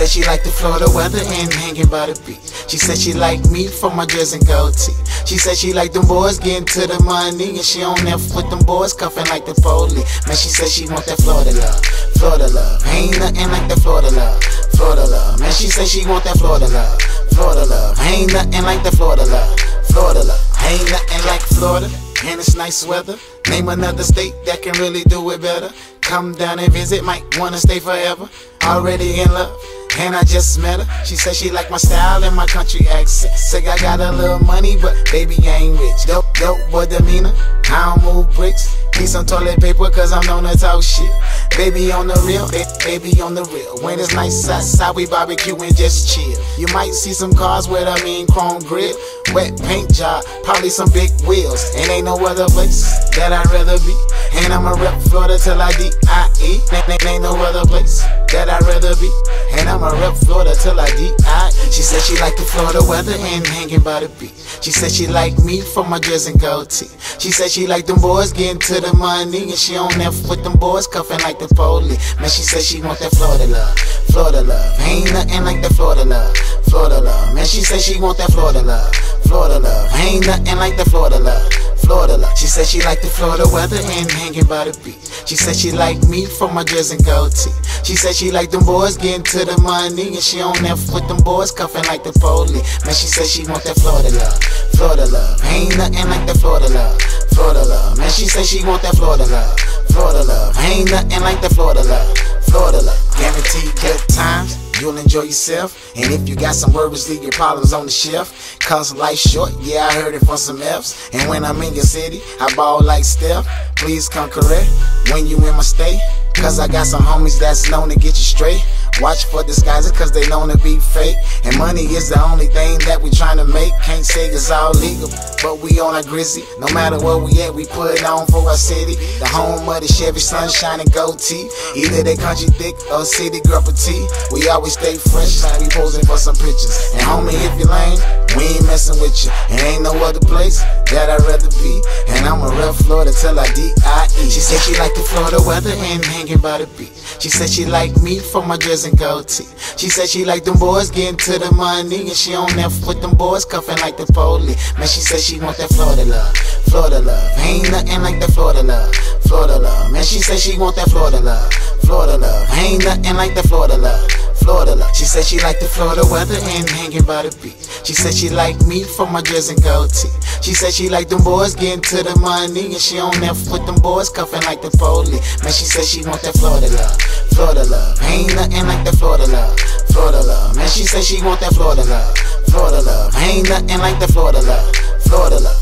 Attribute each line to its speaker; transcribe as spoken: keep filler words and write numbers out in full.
Speaker 1: said she liked the Florida weather and hanging by the beach. She said she liked me for my dress and gold tee. She said she liked them boys getting to the money, and she on there with them boys cuffing like the police. Man, she said she want that Florida love, Florida love. Ain't nothing like that Florida love, Florida love. Man, she said she want that Florida love, Florida love. Ain't nothing like that Florida love, Florida love. Ain't nothing like Florida, and it's nice weather. Name another state that can really do it better. Come down and visit, might wanna stay forever. Already in love, and I just met her. She said she like my style and my country accent. Say I got a little money, but baby I ain't rich. Dope, dope, boy demeanor, I don't move bricks. Need some toilet paper cause I'm known to talk shit. Baby on the real, baby on the real. When it's nice outside, we barbecue and just chill. You might see some cars with a mean chrome grill, wet paint job, probably some big wheels. And ain't no other place that I'd rather be. And I'ma rep Florida till I D I E. Ain't, ain't no other place that I'd rather be. And I'ma rep Florida till I D I E. She said she liked the Florida weather and hanging by the beach. She said she liked me for my dress and gold tee. She said she liked them boys getting to the money, and she on there with them boys cuffing like the police. Man, she said she want that Florida love, Florida love. Ain't nothing like that Florida love, Florida love. Man, she said she want that Florida love, Florida love. Ain't nothing like that Florida love, Florida love. She said she liked the Florida weather and hanging by the beach. She said she liked me for my dress and gold tee. She said she liked them boys getting to the money, and she on there with them boys cuffing like the police. Man, she said she want that Florida love, Florida love. Ain't nothing like that Florida love, Florida love. Man, she said she want that Florida love, Florida love. Ain't nothing like that Florida love, Florida love. Guaranteed good times, you'll enjoy yourself. And if you got some worries, leave your problems on the shelf. Cause life's short, yeah, I heard it from some F's. And when I'm in your city, I ball like Steph. Please come correct when you in my state, cause I got some homies that's known to get you straight. Watch for disguises cause they known to be fake. And money is the only thing that we tryna make. Can't say it's all legal, but we on our grizzy. No matter where we at, we put it on for our city. The home of the Chevy sunshine and gold tee. Either they country thick or city girl petite. We always stay fresh, like we posing for some pictures. And homie, if you lame, we ain't messing with you. And ain't no other place that I'd rather be. And I'ma rep Florida till I D I E. She said she liked the Florida weather and hanging by the beach. She said she liked me for my dress and gold tee. She said she liked them boys getting to the money, and she on there with them boys cuffing like the police. Man, she said she want that Florida love, Florida love. Ain't nothing like that Florida love, Florida love. Man, she said she want that Florida love, Florida love. Ain't nothing like that Florida love, Florida love. She said she liked the Florida weather and hanging by the beach. She said she liked me for my dress and gold tee. She said she liked them boys getting to the money, and she on there with them boys cuffing like the police. Man, she said she want that Florida love, Florida love. Ain't nothing like that Florida love, Florida love. Man, she said she want that Florida love, Florida love. Ain't nothing like that Florida love, Florida love.